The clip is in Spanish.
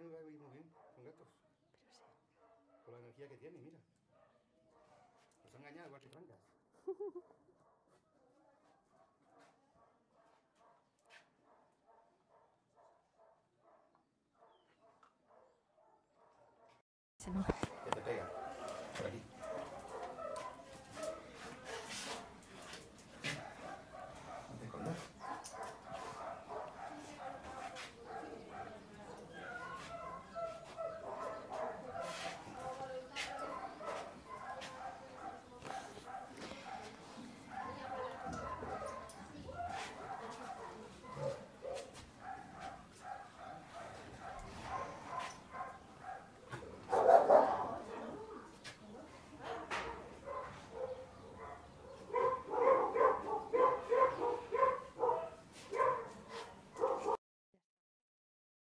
no va a vivir muy bien con gatos. Pero sí. Con la energía que tiene, mira. Nos ha engañado igual que Franca. Se no.